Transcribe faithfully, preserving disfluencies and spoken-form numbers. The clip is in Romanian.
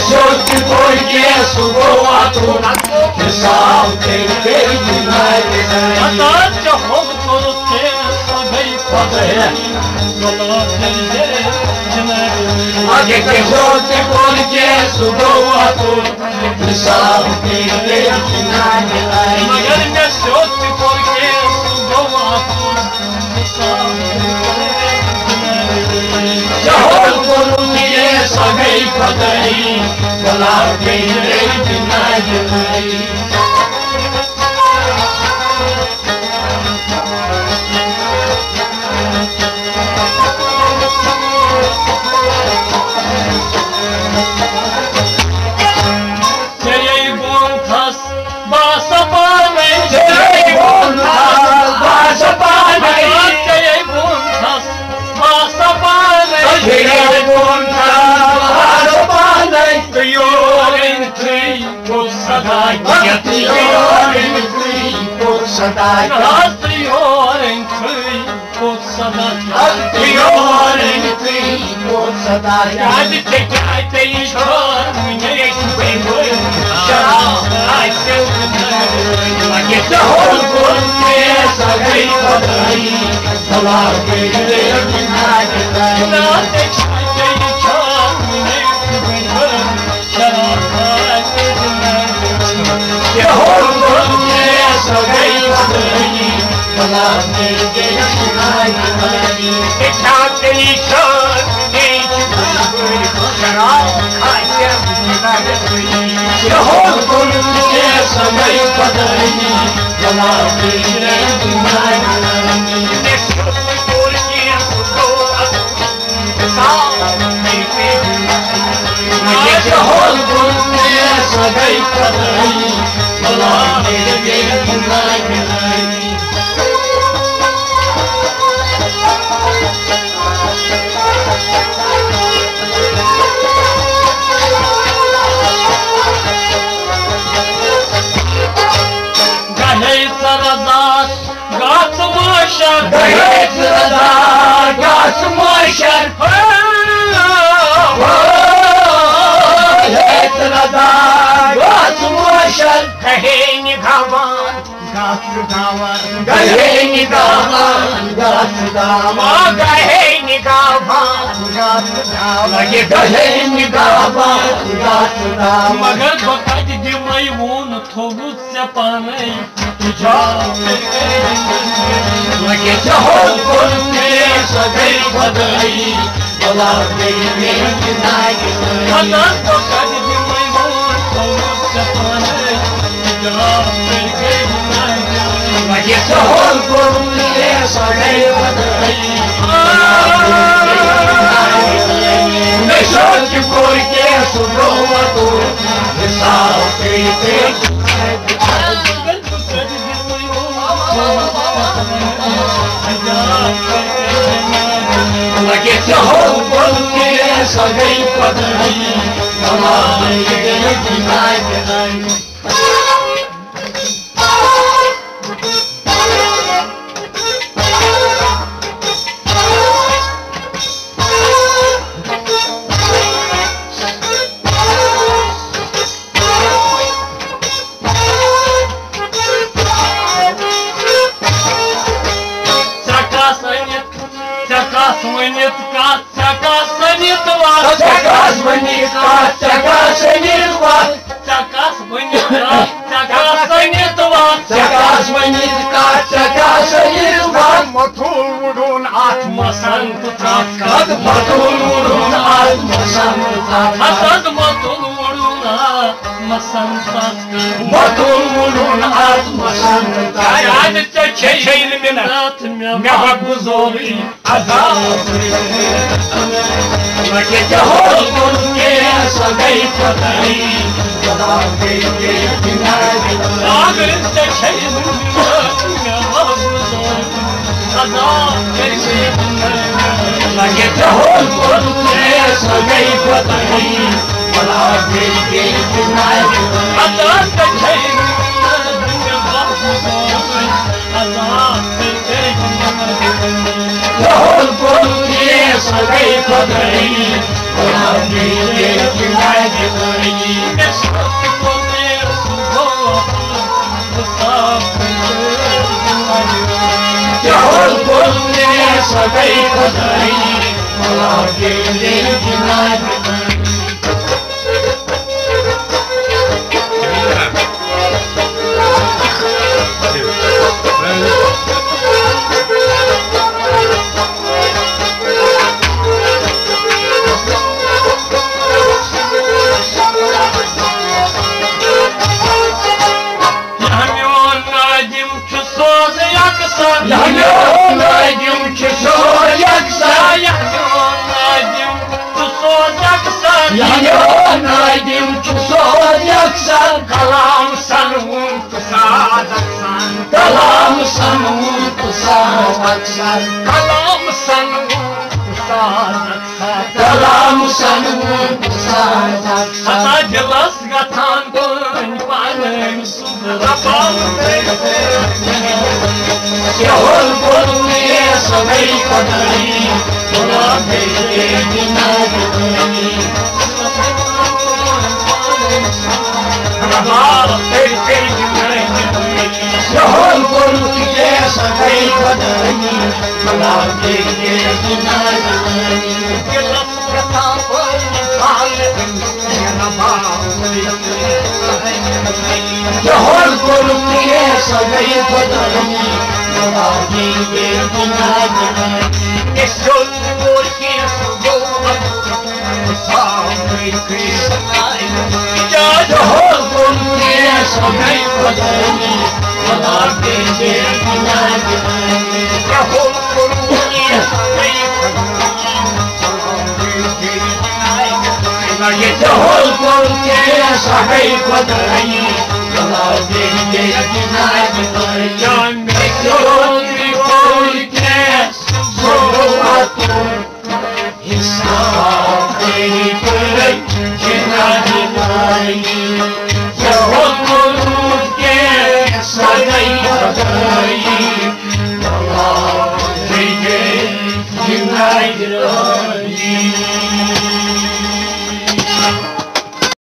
Nešoti porque sugou a tuna, que saltei desde mais de Atate hogu korute sagai padai Golate Age nešoti porque sugou a tuna, que saltei desde mais de Magar nešoti porque sugou a tuna, que saltei Jahol korute sagai padai Golate desde mais de Sadai, Altri oren tui pot sadai, altri oren qui pot sadai. Adi te kai te ishor, mine shubei boy, shara, ai seu kudai. Age jahol korute sagai padai, golate desde mais de Adi kai te ishor, mine shubei boy, shara, ai seu kudai. Jahol korute sagai padai, golate desde mais de Te kai te ishor, mine shubei boy, shara, ai seu kudai. Jahol korute sagai padai, golate desde mais de Jahol korute sagai padai, golate desde mais de Gayet radar gas moşer Gayet radar gas moşer Kaheni gavan, gatru gavan, Gayeni gavan gas daman Kaheni gavan, gatru gavan. Lagi gayeni gavan gas daman Magar bakad di maymun thogut se panai Lagi jahol korute sagai padai Golate desde mais de Magar bakad di maymun thogut se panai Lagi jahol korute sagai padai Nešoti porque sugou a tuna, que saltei desde Lagi jahol korute sagai padai, golate desde mais de Свинит кацака свинит вас, Цака звонит, цака звонит вас, цака свинит кацака свинит вас, цака звонит, цака звонит вас. Matul vurun atmasan tutakka, Kad matulun atmasan tutakka, Asad matul vurun atmasan tutakka. matulun atmasan tutakka. Hadi çekeyim minat, mehak buzori azab. Lagi jahol korute sagai padai, golate desde mais de Ağır çekeyim minat, mehak buzori azab. Lagi jahol korute sagai padai, golate desde mais de Azab çekeyim minat, mehak buzori azab. Jahol korute sagai padai, golate desde mais de It's not a paper, you're not